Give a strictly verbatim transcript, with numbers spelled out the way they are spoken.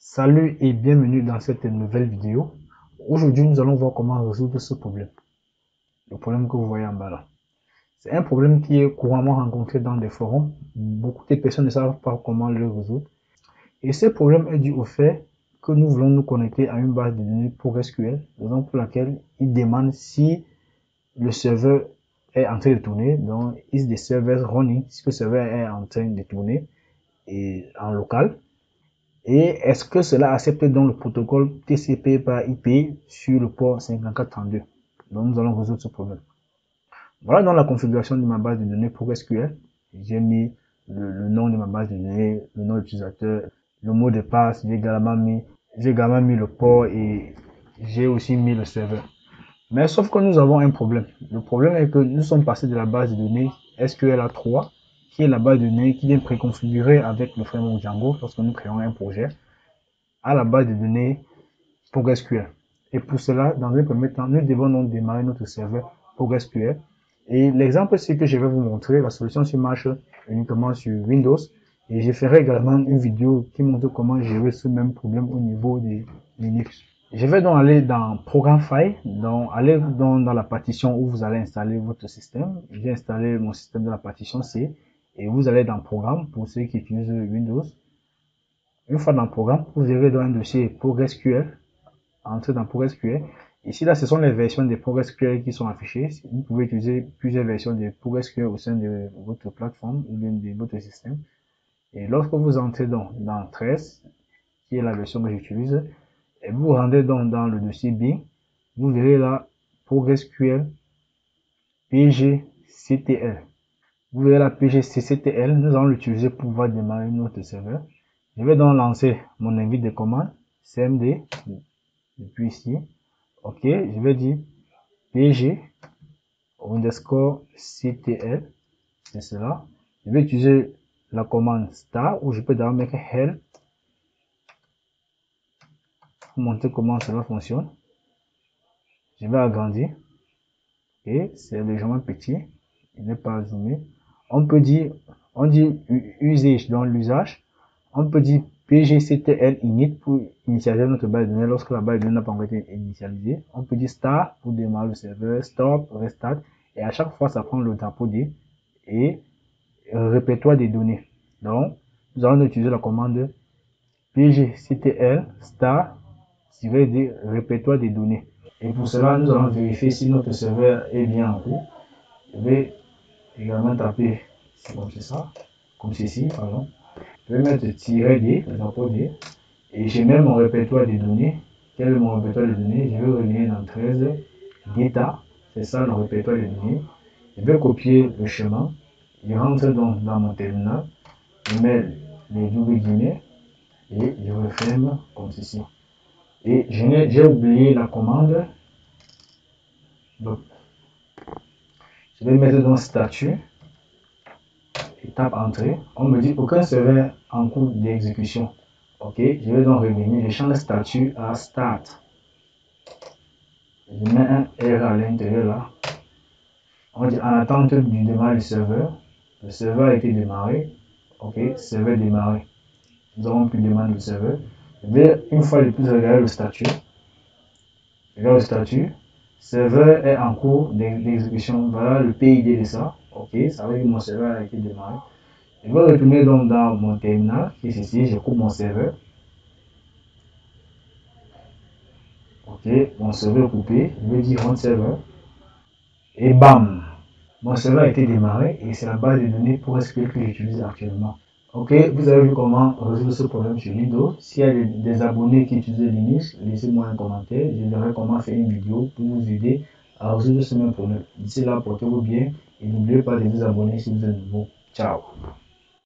Salut et bienvenue dans cette nouvelle vidéo. Aujourd'hui, nous allons voir comment résoudre ce problème. Le problème que vous voyez en bas là. C'est un problème qui est couramment rencontré dans des forums. Beaucoup de personnes ne savent pas comment le résoudre. Et ce problème est dû au fait que nous voulons nous connecter à une base de données PostgreSQL, raison pour laquelle il demande si le serveur est en train de tourner. Donc, is the server running, si le serveur est en train de tourner et en local. Et est-ce que cela accepte donc le protocole T C P par I P sur le port cinquante-quatre trente-deux? Donc nous allons résoudre ce problème. Voilà donc la configuration de ma base de données PostgreSQL. J'ai mis le, le nom de ma base de données, le nom de l'utilisateur, le mot de passe, j'ai également mis, j'ai également mis le port et j'ai aussi mis le serveur. Mais sauf que nous avons un problème. Le problème est que nous sommes passés de la base de données S Q L A trois, qui est la base de données qui vient préconfigurer avec le framework Django lorsque nous créons un projet, à la base de données PostgreSQL. Et pour cela, dans un premier temps, nous devons donc démarrer notre serveur PostgreSQL. Et l'exemple, c'est que je vais vous montrer. La solution se marche uniquement sur Windows. Et je ferai également une vidéo qui montre comment gérer ce même problème au niveau de Linux. Je vais donc aller dans Programme File, donc aller donc dans la partition où vous allez installer votre système. J'ai installé mon système dans la partition C et vous allez dans Programme pour ceux qui utilisent Windows. Une fois dans le programme, vous verrez dans un dossier PostgreSQL. Entrez dans PostgreSQL. Ici, là, ce sont les versions de PostgreSQL qui sont affichées. Vous pouvez utiliser plusieurs versions de PostgreSQL au sein de votre plateforme ou bien de votre système. Et lorsque vous entrez dans, dans treize, qui est la version que j'utilise, et vous rendez donc dans le dossier Bing, vous verrez là PostgreSQL pgctl. Vous verrez la pgctl, nous allons l'utiliser pour pouvoir démarrer notre serveur. Je vais donc lancer mon invite de commande cmd depuis ici. Ok, je vais dire pg underscore ctl, c'est cela. Je vais utiliser la commande star ou je peux d'abord mettre help pour montrer comment cela fonctionne. Je vais agrandir et c'est légèrement petit, il n'est pas zoomé. On peut dire, on dit usage dans l'usage, on peut dire pgctl init pour initialiser notre base de données lorsque la base de données n'a pas encore été initialisée. On peut dire start pour démarrer le serveur, stop, restart, et à chaque fois ça prend le drapeau D et répertoire des données. Donc, nous allons utiliser la commande pgctl start -d répertoire des données. Et pour cela, nous allons vérifier si notre serveur est bien en cours. Je vais également taper comme ça, comme ceci, pardon. Je vais mettre tiret D, le drapeau D, et j'ai même mon répertoire des données. Quel est mon répertoire des données? Je vais revenir dans treize, data, c'est ça le répertoire des données. Je vais copier le chemin, je rentre donc dans mon terminal, je mets les doubles guillemets et je referme comme ceci. Et j'ai oublié la commande, donc je vais mettre dans statut. Tape entrée, on me dit aucun serveur en cours d'exécution. Ok, je vais donc revenir, je change le statut à start. Je mets un R à l'intérieur là. On dit en attente du démarrage du serveur. Le serveur a été démarré. Ok, serveur démarré. Nous avons pu démarrer le serveur. Je vais une fois de plus regarder le statut. Je regarde le statut. Serveur est en cours d'exécution. Voilà le P I D de ça. Ok, ça veut dire que mon serveur a été démarré. Je vais retourner donc dans mon terminal, qui est ici, je coupe mon serveur. Ok, mon serveur coupé, je vais dire run serveur. Et bam, mon serveur a été démarré et c'est la base de données PostgreSQL que j'utilise actuellement. Ok, vous avez vu comment résoudre ce problème sur Windows. S'il y a des, des abonnés qui utilisent Linux, laissez-moi un commentaire. Je verrai comment faire une vidéo pour vous aider à résoudre ce même problème. D'ici là, portez-vous bien et n'oubliez pas de vous abonner si vous êtes nouveau. Ciao.